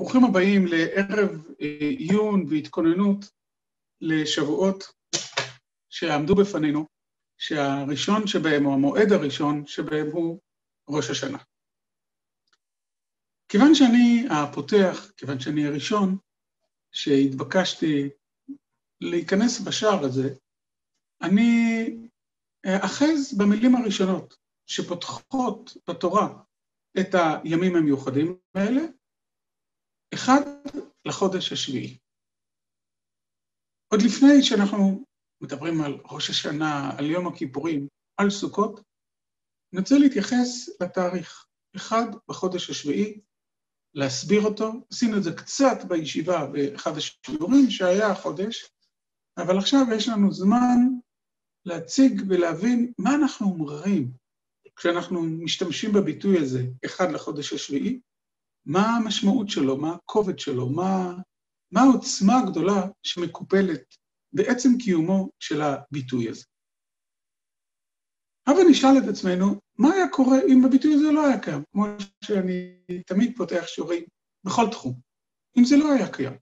ברוכים הבאים לערב עיון והתכוננות לשבועות שעמדו בפנינו, שהראשון שבהם, או המועד הראשון שבהם הוא ראש השנה. כיוון שאני הפותח, כיוון שאני הראשון שהתבקשתי להיכנס בשער הזה, אני אחז במילים הראשונות שפותחות בתורה את הימים המיוחדים האלה, 1 לחודש השביעי. עוד לפני שאנחנו מדברים על ראש השנה, על יום הכיפורים, על סוכות, אני רוצה להתייחס לתאריך 1 בחודש השביעי, להסביר אותו. עשינו את זה קצת בישיבה באחד השיעורים שהיה החודש, אבל עכשיו יש לנו זמן להציג ולהבין מה אנחנו אומרים כשאנחנו משתמשים בביטוי הזה, 1 לחודש השביעי, מה המשמעות שלו, מה הכובד שלו, מה העוצמה הגדולה שמקופלת בעצם קיומו של הביטוי הזה. אבל נשאל את עצמנו, מה היה קורה אם הביטוי הזה לא היה קיים? כמו שאני תמיד פותח שיעורים בכל תחום, אם זה לא היה קיים.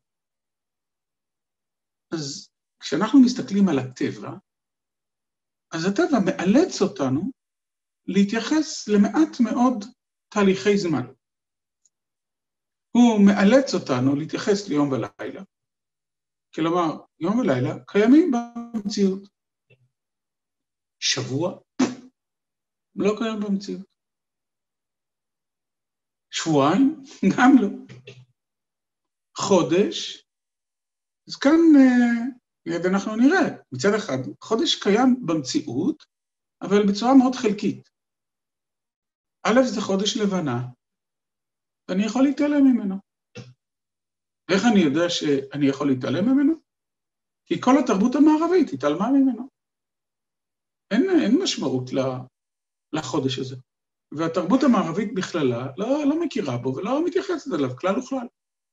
אז כשאנחנו מסתכלים על הטבע, אז הטבע מאלץ אותנו להתייחס למעט מאוד תהליכי זמן. הוא מאלץ אותנו להתייחס ליום ולילה. כלומר, יום ולילה קיימים במציאות. שבוע לא קיים במציאות. שבועיים גם לא. חודש, אז כאן אנחנו נראה, מצד אחד, חודש קיים במציאות, אבל בצורה מאוד חלקית. א', זה חודש לבנה, ואני יכול להתעלם ממנו. איך אני יודע שאני יכול להתעלם ממנו? כי כל התרבות המערבית התעלמה ממנו. אין משמעות לחודש הזה. והתרבות המערבית בכללה לא מכירה בו ולא מתייחסת אליו כלל וכלל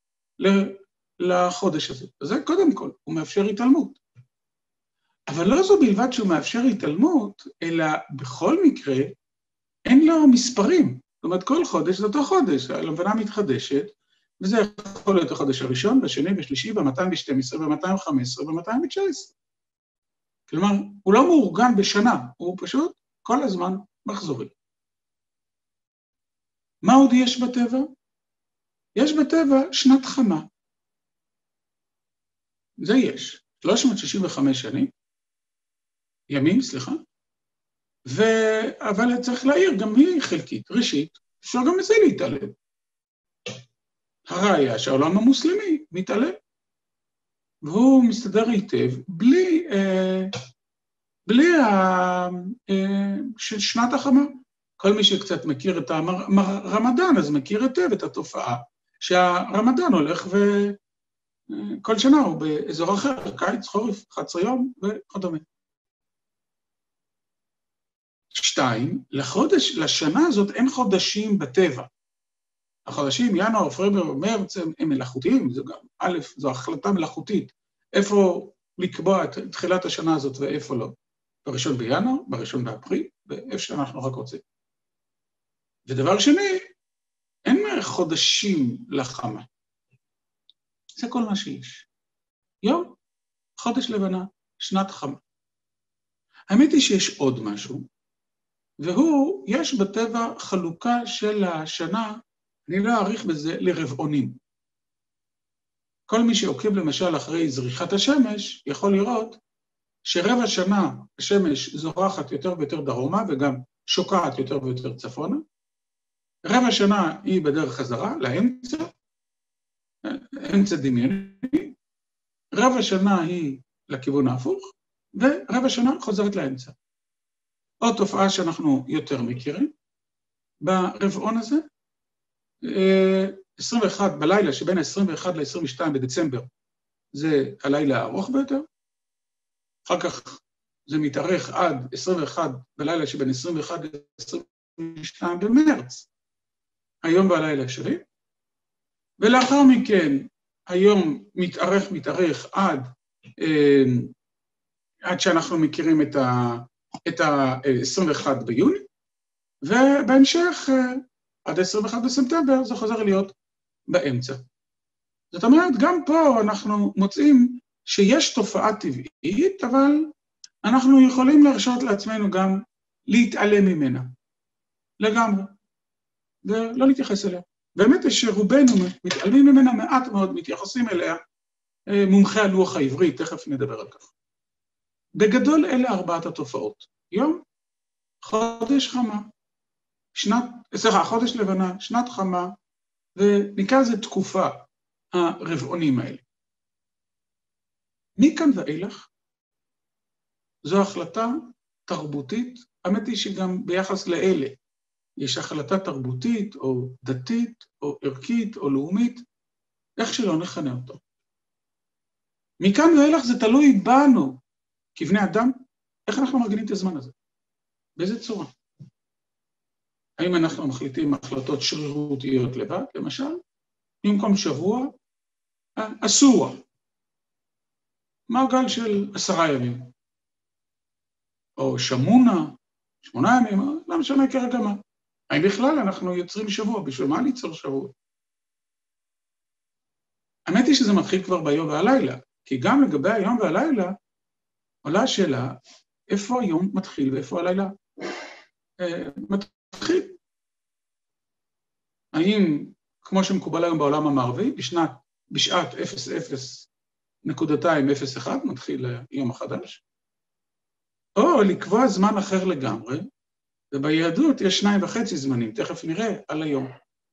לחודש הזה. אז זה קודם כל, הוא מאפשר התעלמות. אבל לא זו בלבד שהוא מאפשר התעלמות, אלא בכל מקרה אין לו מספרים. זאת אומרת, כל חודש זה אותו חודש, הלבנה מתחדשת, וזה יכול להיות החודש הראשון, בשני, בשלישי, ב-212, ב-215, ב-219. כלומר, הוא לא מאורגן בשנה, הוא פשוט כל הזמן מחזורי. מה עוד יש בטבע? יש בטבע שנת חמה. זה יש, 365 ימים, סליחה, אבל צריך להעיר, גם היא חלקית, ראשית, אפשר גם מזה להתעלם. הראיה שהעולם המוסלמי מתעלם, והוא מסתדר היטב בלי שנת החמה. כל מי שקצת מכיר את הרמדאן, אז מכיר היטב את התופעה, שהרמדאן הולך וכל שנה הוא באזור אחר, קיץ, חורף, 11 יום וכדומה. 2, לשנה הזאת אין חודשים בטבע. החודשים, ינואר, פברואר, מרץ, הם מלאכותיים, זה גם, א', זו החלטה מלאכותית, איפה לקבוע את תחילת השנה הזאת ואיפה לא. ב1 בינואר, ב1 באפריל, ואיפה שאנחנו רק רוצים. ודבר שני, אין חודשים לחמה. זה כל מה שיש. יום, חודש לבנה, שנת חמה. האמת היא שיש עוד משהו, והוא, יש בטבע חלוקה של השנה, אני לא אעריך בזה, לרבעונים. כל מי שעוקב למשל אחרי זריחת השמש, יכול לראות שרבע שנה השמש זורחת יותר ויותר דרומה, וגם שוקעת יותר ויותר צפונה. רבע שנה היא בדרך חזרה, לאמצע, אמצע דמיוני. רבע שנה היא לכיוון ההפוך, ורבע שנה חוזרת לאמצע. עוד תופעה שאנחנו יותר מכירים, ברבעון הזה, 21 בלילה, שבין ה-21 ל-22 בדצמבר, זה הלילה הארוך ביותר, אחר כך זה מתארך עד 21 בלילה, שבין 21 ל-22 במרץ, היום והלילה השני, ולאחר מכן, היום מתארך עד שאנחנו מכירים את ה-21 ביוני, ובהמשך, עד 21 בספטמבר, זה חוזר להיות באמצע. זאת אומרת, גם פה אנחנו מוצאים שיש תופעה טבעית, אבל אנחנו יכולים להרשות לעצמנו גם להתעלם ממנה, לגמרי, ולא להתייחס אליה. באמת שרובנו מתעלמים ממנה, מעט מאוד מתייחסים אליה, מומחי הלוח העברי, תכף נדבר על כך. בגדול אלה ארבעת התופעות. יום, חודש חמה, חודש לבנה, שנת חמה, ונקרא לזה תקופה הרבעונים האלה. מכאן ואילך, זו החלטה תרבותית, האמת היא שגם ביחס לאלה, יש החלטה תרבותית או דתית או ערכית או לאומית, איך שלא נכנה אותו. מכאן ואילך זה תלוי בנו, כבני אדם, איך אנחנו מרגילים את הזמן הזה? באיזה צורה? האם אנחנו מחליטים החלטות שרירותיות לבד, למשל? במקום שבוע, אסור. מעגל של 10 ימים. או שמונה, 8 ימים, לא משנה כרגע מה. האם בכלל אנחנו יוצרים שבוע? בשביל מה ליצור שבוע? האמת היא שזה מתחיל כבר ביום והלילה, כי גם לגבי היום והלילה, עולה השאלה, איפה היום מתחיל ואיפה הלילה מתחיל? האם, כמו שמקובל היום בעולם המערבי, בשעת 00.201 מתחיל היום החדש, או לקבוע זמן אחר לגמרי, וביהדות יש 2.5 זמנים, תכף נראה על היום.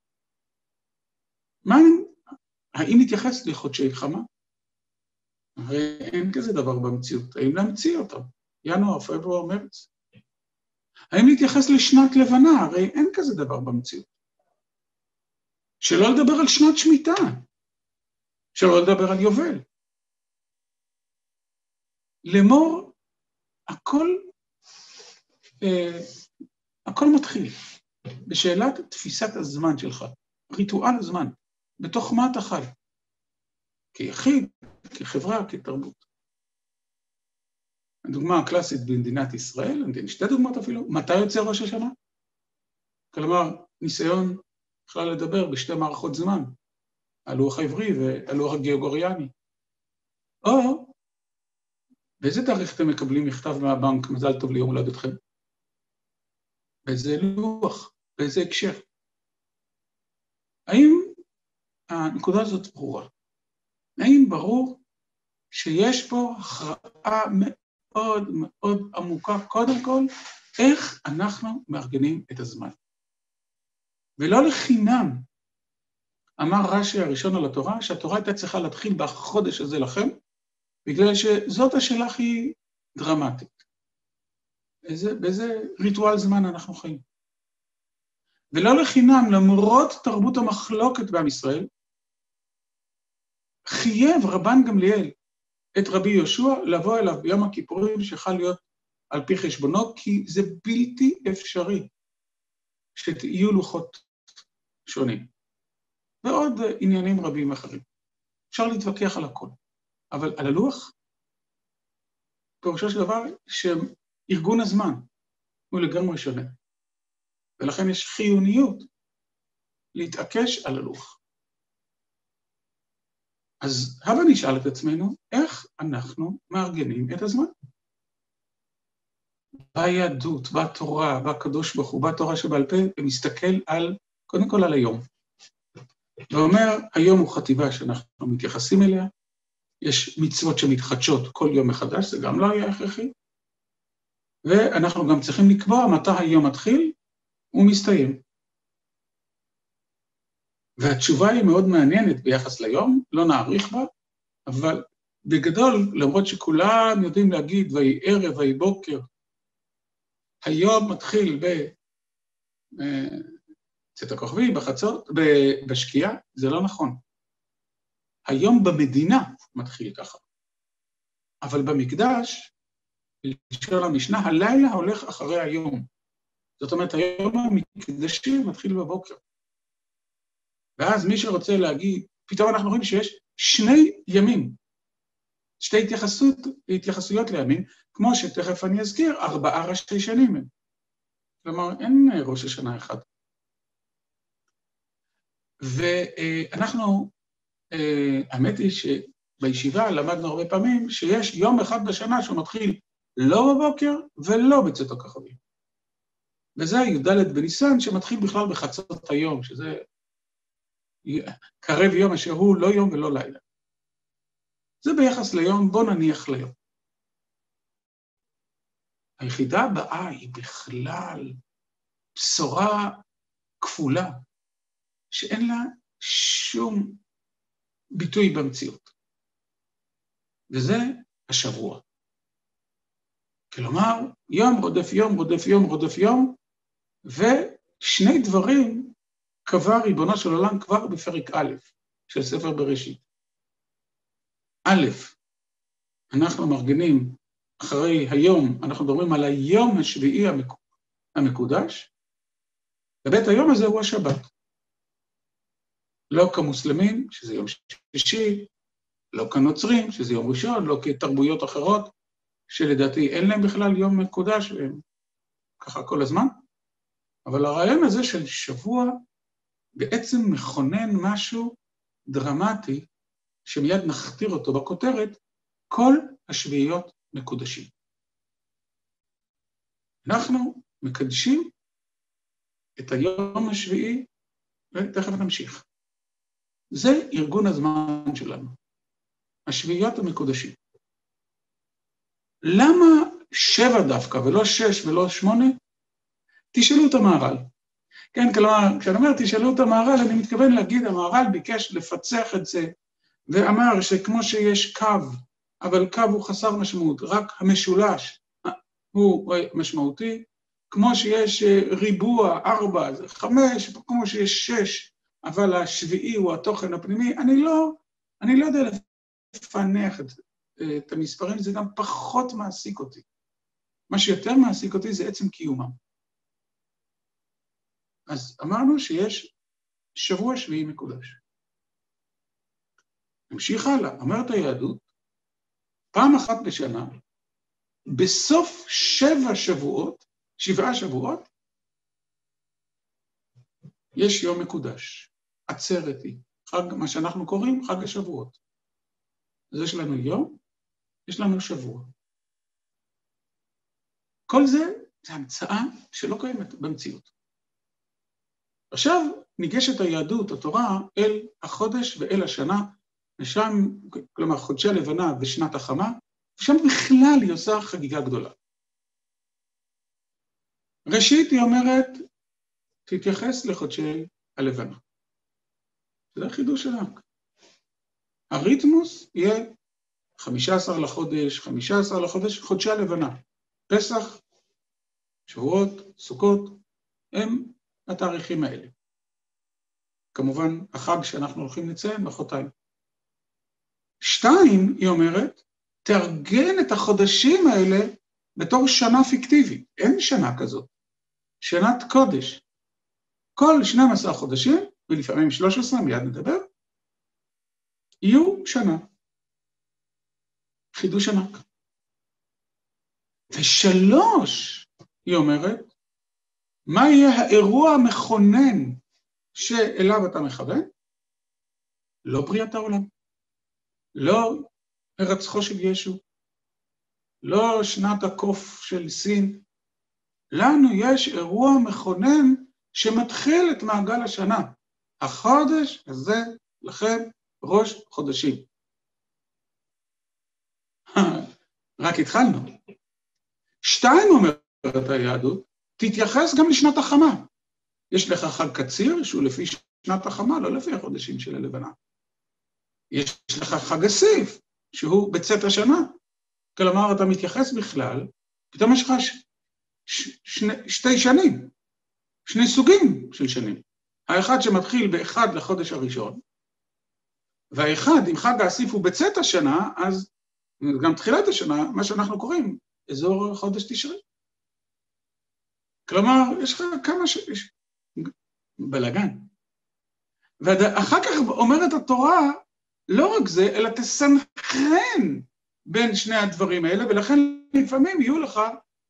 האם נתייחס לחודשי חמה? הרי אין כזה דבר במציאות, האם להמציא אותם? ינואר, פברואר, מרץ. האם נתייחס לשנת לבנה? הרי אין כזה דבר במציאות. שלא לדבר על שנת שמיטה, שלא לדבר על יובל. לאמור, הכל מתחיל בשאלת תפיסת הזמן שלך, ריטואל הזמן, בתוך מה אתה חי, כיחיד, כחברה, כתרבות. הדוגמה הקלאסית במדינת ישראל, אני אתן 2 דוגמאות אפילו, מתי יוצא ראש השנה? כלומר, ניסיון בכלל לדבר ב2 מערכות זמן, הלוח העברי והלוח הגאוגוריאני. או, באיזה תאריך אתם מקבלים מכתב מהבנק, מזל טוב ליום הולדתכם? באיזה לוח, באיזה הקשר? האם הנקודה הזאת ברורה? האם ברור שיש פה הכרעה מאוד מאוד עמוקה, קודם כל, איך אנחנו מארגנים את הזמן? ולא לחינם, אמר רש"י הראשון על התורה, שהתורה הייתה צריכה להתחיל בחודש הזה לכם, בגלל שזאת השאלה הכי דרמטית. באיזה ריטואל זמן אנחנו חיים. ולא לחינם, למרות תרבות המחלוקת בעם ישראל, חייב רבן גמליאל את רבי יהושע לבוא אליו ביום הכיפורים שיכל להיות על פי חשבונו, כי זה בלתי אפשרי שתהיו לוחות שונים. ועוד עניינים רבים אחרים. אפשר להתווכח על הכל. אבל על הלוח, פירושו של דבר שארגון הזמן הוא לגמרי שונה. ולכן יש חיוניות להתעקש על הלוח. אז הבה נשאל את עצמנו, איך אנחנו מארגנים את הזמן? ביהדות, בתורה, בקדוש ברוך הוא, בתורה שבעל פה, ומסתכל קודם כל על היום. ואומר, היום הוא חטיבה שאנחנו מתייחסים אליה, יש מצוות שמתחדשות כל יום מחדש, זה גם לא היה הכרחי, ואנחנו גם צריכים לקבוע מתי היום מתחיל ומסתיים. והתשובה היא מאוד מעניינת ביחס ליום, לא נאריך בה, אבל בגדול, למרות שכולם יודעים להגיד, ויהי ערב, ויהי בוקר, היום מתחיל בצאת הכוכבים, בחצות, בשקיעה, זה לא נכון. היום במדינה מתחיל ככה. אבל במקדש, בלשון המשנה, הלילה הולך אחרי היום. זאת אומרת, היום המקדשי מתחיל בבוקר. ואז מי שרוצה להגיד, פתאום אנחנו רואים שיש 2 ימים, 2 התייחסויות לימים, כמו שתכף אני אזכיר, 4 ראשי שנים הם. כלומר, אין ראש השנה אחד. ואנחנו האמת היא שבישיבה למדנו הרבה פעמים שיש יום אחד בשנה שהוא מתחיל לא בבוקר ולא בצאת הכוכבים. וזה י"ד בניסן שמתחיל בכלל בחצות היום, שזה קרב יום אשר הוא לא יום ולא לילה. זה ביחס ליום, בוא נניח ליום. היחידה הבאה היא בכלל בשורה כפולה, שאין לה שום ביטוי במציאות. וזה השבוע. כלומר, יום רודף יום, רודף יום, רודף יום, ושני דברים קבע ריבונו של עולם כבר בפרק א' של ספר בראשית. א', אנחנו מארגנים אחרי היום, אנחנו מדברים על היום השביעי המקודש, ובית היום הזה הוא השבת. לא כמוסלמים, שזה יום שישי, לא כנוצרים, שזה יום ראשון, לא כתרבויות אחרות, שלדעתי אין להם בכלל יום מקודש, והם ככה כל הזמן. אבל הרעיון הזה של שבוע בעצם מכונן משהו דרמטי, שמיד נכתיר אותו בכותרת, כל השביעיות מקודשים. אנחנו מקדשים את היום השביעי, ותכף נמשיך. זה ארגון הזמן שלנו, השביעיות המקודשים. למה 7 דווקא, ולא 6 ולא 8? תשאלו את המהר"ל. כן, כלומר, כשאני אומר תשאלו את המהר"ל, אני מתכוון להגיד, המהר"ל ביקש לפצח את זה, ואמר שכמו שיש קו, אבל קו הוא חסר משמעות, רק המשולש הוא משמעותי, כמו שיש ריבוע 4, זה 5, כמו שיש 6, אבל השביעי הוא התוכן הפנימי, אני לא יודע לפענח את המספרים, זה גם פחות מעסיק אותי. מה שיותר מעסיק אותי זה עצם קיומם. אז אמרנו שיש שבוע שביעי מקודש. נמשיך הלאה, אומרת היהדות, פעם אחת בשנה, בסוף 7 שבועות, יש יום מקודש, עצרת היא, מה שאנחנו קוראים חג השבועות. אז יש לנו יום, יש לנו שבוע. כל זה המצאה שלא קיימת במציאות. עכשיו ניגשת היהדות, התורה, אל החודש ואל השנה, ושם, כלומר חודשי הלבנה ושנת החמה, ושם בכלל היא עושה חגיגה גדולה. ראשית היא אומרת, תתייחס לחודשי הלבנה. זה החידוש שלנו. הריתמוס יהיה 15 לחודש, חודשי הלבנה. פסח, שבועות, סוכות, הם התאריכים האלה. כמובן, החג שאנחנו הולכים לציין, מחרתיים. 2, היא אומרת, תארגן את החודשים האלה בתור שנה פיקטיבית. אין שנה כזאת. שנת קודש. כל 12 חודשים, ולפעמים 13, מיד נדבר, יהיו שנה. חידוש ענק. 3, היא אומרת, מה יהיה האירוע המכונן שאליו אתה מכוון? לא בריאת העולם. לא הרצחו של ישו. לא שנת הקוף של סין. לנו יש אירוע מכונן שמתחיל את מעגל השנה. החודש הזה לכם ראש חודשים. רק התחלנו. 2, אומרת היהדות, תתייחס גם לשנת החמה. יש לך חג קציר שהוא לפי שנת החמה, לא לפי החודשים של הלבנה. יש לך חג אסיף שהוא בצאת השנה. כלומר, אתה מתייחס בכלל, פתאום יש לך 2 שנים, 2 סוגים של שנים. האחד שמתחיל ב1 לחודש הראשון, והאחד, אם חג האסיף הוא בצאת השנה, אז גם תחילת השנה, מה שאנחנו קוראים, אזור חודש תשרי. כלומר, יש לך כמה בלגן. ואחר כך אומרת התורה, לא רק זה, אלא תסנכרן בין שני הדברים האלה, ולכן לפעמים יהיו לך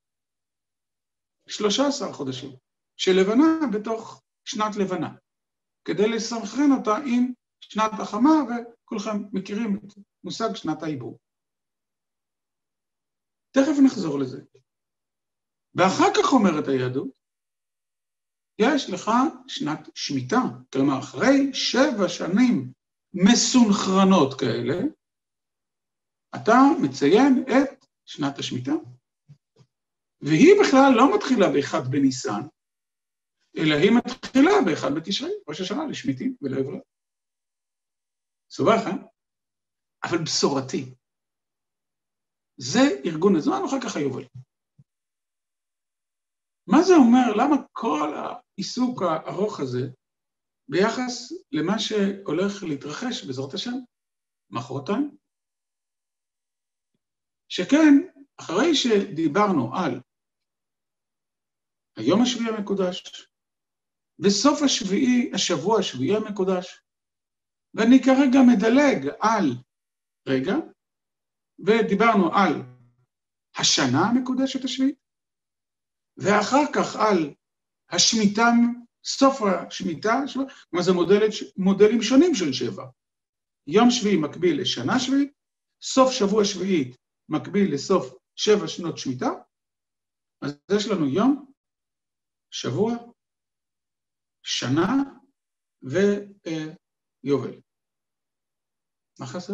13 חודשים של לבנה בתוך שנת לבנה, כדי לסנכרן אותה עם שנת החמה, וכולכם מכירים את מושג שנת העיבור. תכף נחזור לזה. ואחר כך אומרת היהדות, יש לך שנת שמיטה, כלומר, אחרי 7 שנים מסונכרנות כאלה, אתה מציין את שנת השמיטה. והיא בכלל לא מתחילה ב1 בניסן, אלא היא מתחילה ב1 בתשרי, ראש השנה לשמיטים ולעברה. סובך, אבל בשורתי. זה ארגון הזמן, אחר כך היובל. מה זה אומר? למה כל העיסוק הארוך הזה ביחס למה שהולך להתרחש בעזרת השם, מחרתיים? שכן, אחרי שדיברנו על היום השביעי המקודש, בסוף השבוע השביעי המקודש, ואני כרגע מדלג על רגע, ודיברנו על השנה המקודשת השביעית, ואחר כך על השמיטה, סוף השמיטה, מה זה מודלים שונים של 7. יום שביעי מקביל לשנה שביעית, סוף שבוע שביעית מקביל לסוף 7 שנות שמיטה, אז יש לנו יום, שבוע, שנה ויובל. מה חסר?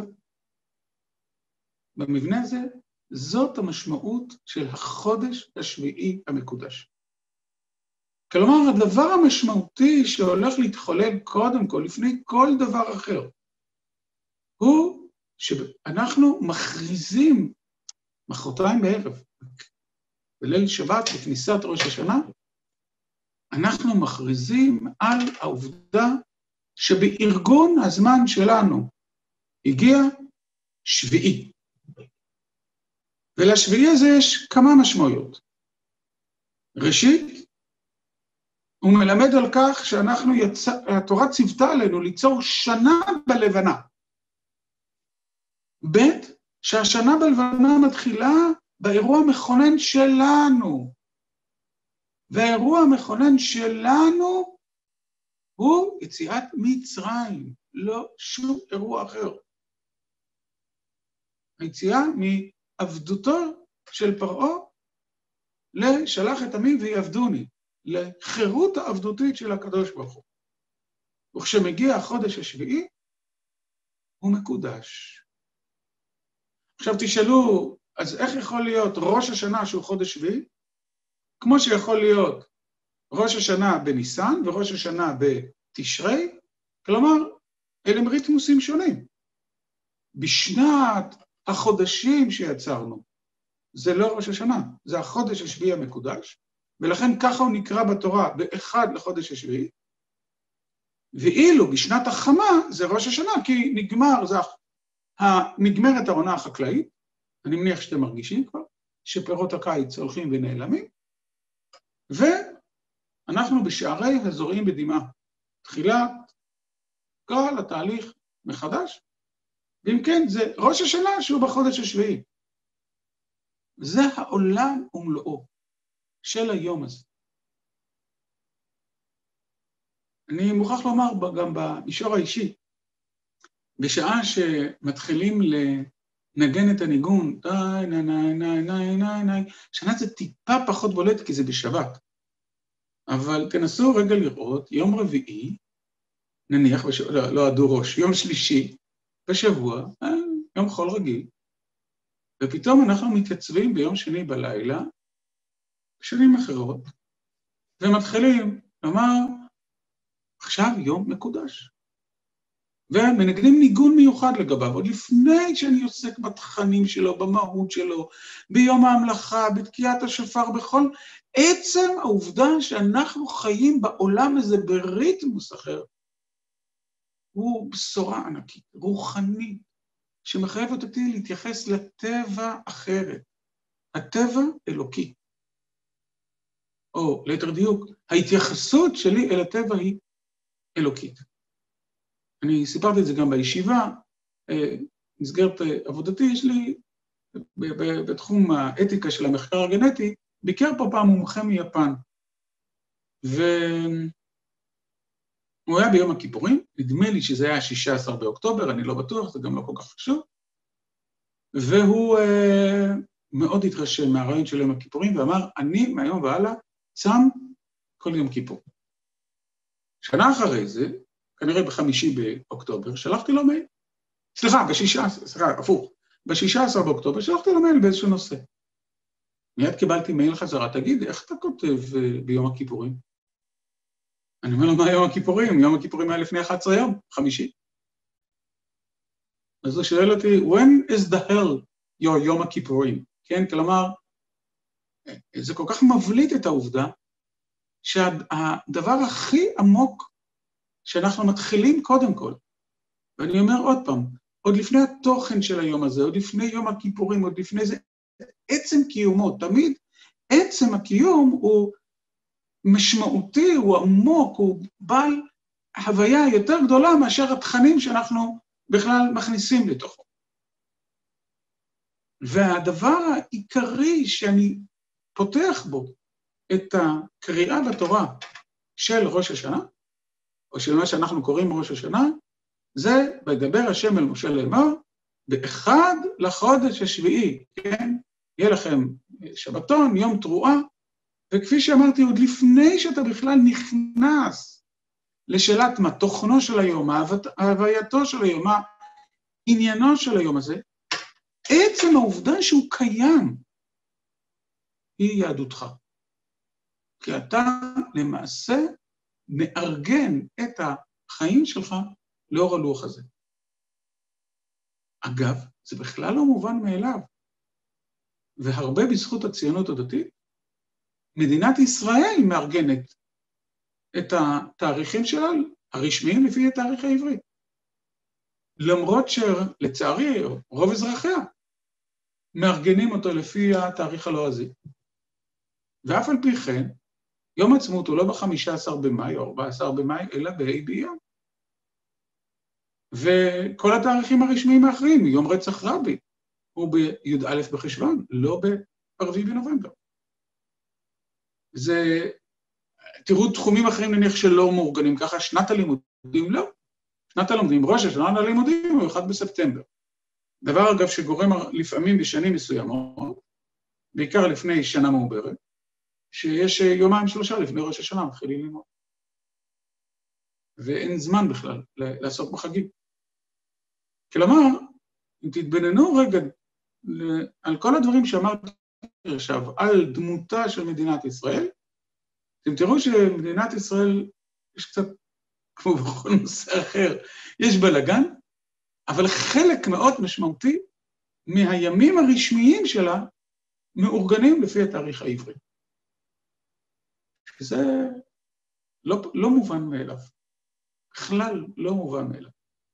במבנה הזה, זאת המשמעות של החודש השביעי המקודש. כלומר, הדבר המשמעותי שהולך להתחולל קודם כל, לפני כל דבר אחר, הוא שאנחנו מכריזים, מחרתיים בערב, בליל שבת, בכניסת ראש השנה, אנחנו מכריזים על העובדה שבארגון הזמן שלנו הגיע שביעי. ולשביעי הזה יש כמה משמעויות. ראשית, הוא מלמד על כך שהתורה ציוותה עלינו ליצור שנה בלבנה. ב', שהשנה בלבנה מתחילה באירוע המכונן שלנו. והאירוע המכונן שלנו הוא יציאת מצרים, לא שום אירוע אחר. היציאה מעבדותו של פרעה לשלח את עמי ויעבדוני, לחירות העבדותית של הקדוש ברוך הוא. וכשמגיע החודש השביעי, הוא מקודש. עכשיו תשאלו, אז איך יכול להיות ראש השנה שהוא חודש שביעי? כמו שיכול להיות ראש השנה בניסן וראש השנה בתשרי, כלומר, אלה הם ריתמוסים שונים. בשנת החודשים שיצרנו, זה לא ראש השנה, זה החודש השביעי המקודש, ולכן ככה הוא נקרא בתורה באחד לחודש השביעי, ואילו בשנת החמה זה ראש השנה, כי נגמרת העונה החקלאית, אני מניח שאתם מרגישים כבר, שפירות הקיץ הולכים ונעלמים, ואנחנו בשערי הזורעים בדמעה, תחילת כל התהליך מחדש, ואם כן, זה ראש השנה שהוא בחודש השביעי. זה העולם ומלואו של היום הזה. אני מוכרח לומר גם במישור האישי, בשעה שמתחילים לנגן את הניגון, שנה זה טיפה פחות בולט כי זה בשבת. אבל תנסו רגע לראות, יום רביעי, נניח, לא עדו ראש, יום שלישי, בשבוע, יום חול רגיל, ופתאום אנחנו מתייצבים ביום שני בלילה, בשנים אחרות, ומתחילים לומר, עכשיו יום מקודש. ומנגנים ניגון מיוחד לגביו, עוד לפני שאני עוסק בתכנים שלו, במהות שלו, ביום ההמלכה, בתקיעת השופר, בכל עצם העובדה שאנחנו חיים בעולם הזה בריתמוס אחר, הוא בשורה ענקית, רוחנית, שמחייבת אותי להתייחס לטבע אחרת. הטבע אלוקי. או ליתר דיוק, ההתייחסות שלי אל הטבע היא אלוקית. אני סיפרתי את זה גם בישיבה, מסגרת עבודתי, יש לי בתחום האתיקה של המחקר הגנטי, ביקר פה פעם מומחה מיפן, הוא היה ביום הכיפורים, נדמה לי שזה היה 16 באוקטובר, אני לא בטוח, זה גם לא כל כך חשוב, והוא מאוד התרשם מהרעיון של יום הכיפורים, ואמר, אני מהיום והלאה צם כל יום כיפור. שנה אחרי זה, כנראה ב5 באוקטובר, שלחתי לו מייל. סליחה, הפוך. ב16 באוקטובר שלחתי לו מייל באיזשהו נושא. מיד קיבלתי מייל חזרה, תגיד, איך אתה כותב ביום הכיפורים? אני אומר לו, מה יום הכיפורים? יום הכיפורים היה לפני 11 יום, 5. אז הוא שואל אותי, when is the hell your יום הכיפורים? כן, כלומר, זה כל כך מבליט את העובדה, שהדבר הכי עמוק שאנחנו מתחילים קודם כל, ואני אומר עוד פעם, עוד לפני התוכן של היום הזה, עוד לפני יום הכיפורים, עוד לפני זה, עצם קיומו, תמיד עצם הקיום הוא משמעותי, הוא עמוק, הוא בעל הוויה יותר גדולה מאשר התכנים שאנחנו בכלל מכניסים לתוכו. והדבר העיקרי שאני פותח בו את הקריאה בתורה של ראש השנה, או של מה שאנחנו קוראים ראש השנה, זה וידבר השם אל משה לאמור, באחד לחודש השביעי, כן? יהיה לכם שבתון, יום תרועה, וכפי שאמרתי, עוד לפני שאתה בכלל נכנס לשאלת מה תוכנו של היום, הווייתו של היום, מה עניינו של היום הזה, עצם העובדה שהוא קיים היא יהדותך. כי אתה למעשה מארגן את החיים שלך לאור הלוח הזה. אגב, זה בכלל לא מובן מאליו. והרבה בזכות הציונות הדתית, מדינת ישראל מארגנת את התאריכים שלה הרשמיים לפי התאריך העברי. למרות שלצערי, רוב אזרחיה מארגנים אותו לפי התאריך הלועזי. ואף על פי כן, יום העצמאות הוא לא ב-15 במאי או 14 במאי, אלא בה' באייר. וכל התאריכים הרשמיים האחרים, יום רצח רבין, הוא בי"א בחשוון, לא ב4 בנובמבר. זה, תראו תחומים אחרים נניח שלא מאורגנים ככה, שנת הלימודים לא. שנת הלימודים, ראש השנה הלימודים הוא 1 בספטמבר. דבר אגב שגורם לפעמים בשנים מסוימות, בעיקר לפני שנה מעוברת, שיש 2-3 לפני ראש השנה מתחילים ללמוד. ואין זמן בכלל לעסוק בחגים. כלומר, אם תתבוננו רגע על כל הדברים שאמרתי עכשיו, על דמותה של מדינת ישראל, אתם תראו שמדינת ישראל יש קצת, כמו בכל נושא אחר, יש בלגן, אבל חלק מאוד משמעותי מהימים הרשמיים שלה מאורגנים לפי התאריך העברי. זה לא מובן מאליו. בכלל לא מובן מאליו.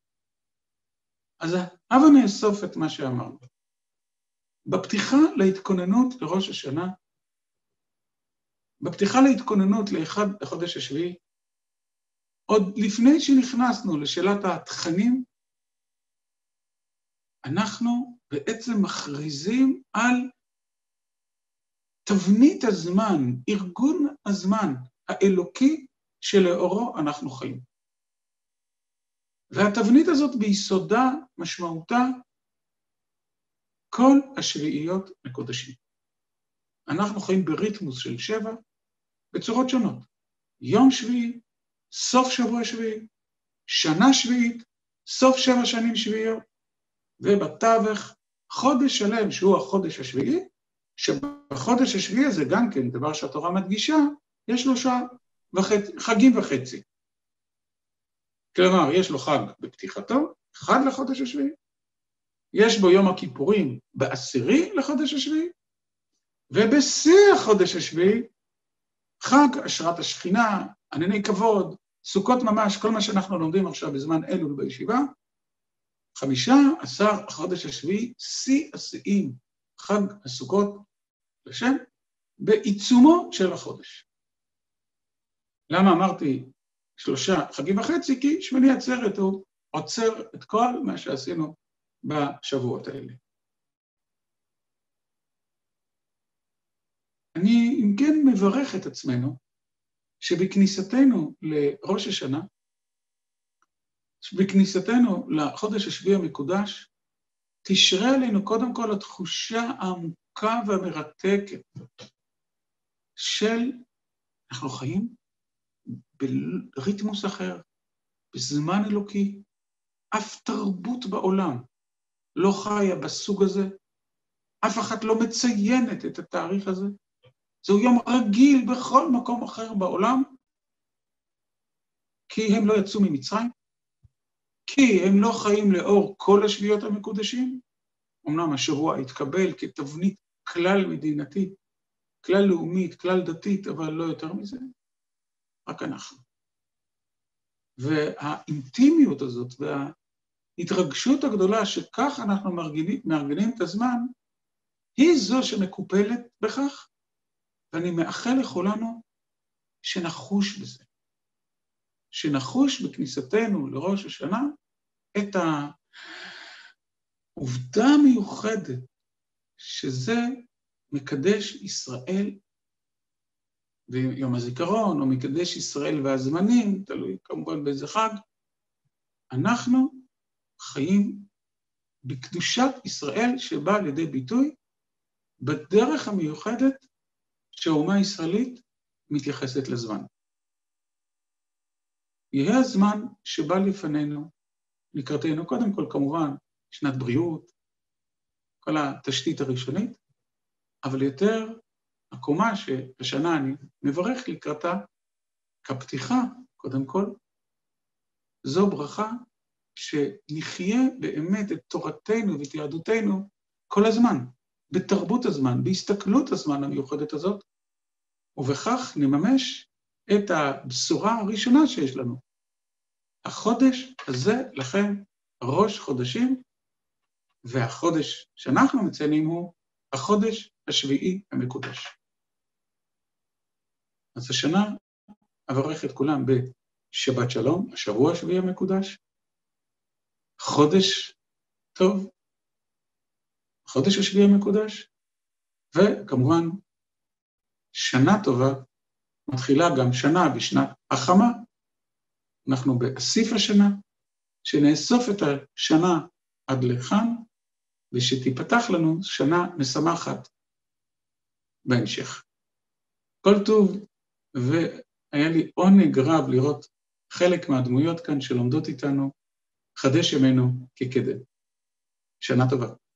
אז הבה נאסוף את מה שאמרנו. בפתיחה להתכוננות לראש השנה, בפתיחה להתכוננות לחודש השביעי, עוד לפני שנכנסנו לשאלת התכנים, אנחנו בעצם מכריזים על תבנית הזמן, ארגון הזמן האלוקי שלאורו אנחנו חיים. והתבנית הזאת ביסודה משמעותה כל השביעיות מקודשים. אנחנו חיים בריתמוס של 7 בצורות שונות. יום שביעי, סוף שבוע שביעי, שנה שביעית, סוף 7 שנים שביעיות, ובתווך חודש שלם שהוא החודש השביעי, שבחודש השביעי הזה גם כן, דבר שהתורה מדגישה, יש 3 חגים וחצי. כלומר, יש לו חג בפתיחתו, 1 לחודש השביעי, יש בו יום הכיפורים ב10 לחודש השביעי, ובשיא החודש השביעי, חג השראת השכינה, ענני כבוד, סוכות ממש, כל מה שאנחנו לומדים עכשיו בזמן אלול בישיבה, 15 החודש השביעי, שיא השיאים, חג הסוכות לשם, בעיצומו של החודש. למה אמרתי 3 חגים וחצי? כי שמיני עצרת הוא עוצר את כל מה שעשינו בשבועות האלה. אני אם כן מברך את עצמנו שבכניסתנו לראש השנה בכניסתנו לחודש השביעי המקודש, תשרה עלינו קודם כל התחושה העמוקה והמרתקת של אנחנו חיים בריתמוס אחר, בזמן אלוקי, אף תרבות בעולם לא חיה בסוג הזה, אף אחת לא מציינת את התאריך הזה, זהו יום רגיל בכל מקום אחר בעולם, כי הם לא יצאו ממצרים, כי הם לא חיים לאור כל השביעות המקודשים, אמנם השבוע התקבל כתבנית כלל מדינתית, כלל לאומית, כלל דתית, אבל לא יותר מזה, רק אנחנו. והאינטימיות הזאת וההתרגשות הגדולה שכך אנחנו מארגנים את הזמן, היא זו שמקופלת בכך, ואני מאחל לכולנו שנחוש בזה. שנחוש בכניסתנו לראש השנה את העובדה המיוחדת שזה מקדש ישראל ביום הזיכרון, או מקדש ישראל והזמנים, תלוי כמובן באיזה חג, אנחנו חיים בקדושת ישראל שבאה לידי ביטוי בדרך המיוחדת שהאומה הישראלית מתייחסת לזמן. יהיה הזמן שבא לפנינו, לקראתנו, קודם כל כמובן שנת בריאות, כל התשתית הראשונית, אבל יותר הקומה שהשנה אני מברך לקראתה כפתיחה, קודם כל, זו ברכה שנחיה באמת את תורתנו ואת יהדותנו כל הזמן, בתרבות הזמן, בהסתכלות הזמן המיוחדת הזאת, ובכך נממש את הבשורה הראשונה שיש לנו. החודש הזה לכם ראש חודשים, והחודש שאנחנו מציינים הוא החודש השביעי המקודש. אז השנה אברך את כולם בשבת שלום, השבוע השביעי המקודש, חודש טוב, חודש השביעי המקודש, וכמובן שנה טובה, מתחילה גם שנה בשנת החמה, אנחנו באסיף השנה, שנאסוף את השנה עד לכאן, ושתיפתח לנו שנה משמחת בהמשך. כל טוב, והיה לי עונג רב לראות חלק מהדמויות כאן שלומדות איתנו, חדש ימינו כקדם. שנה טובה.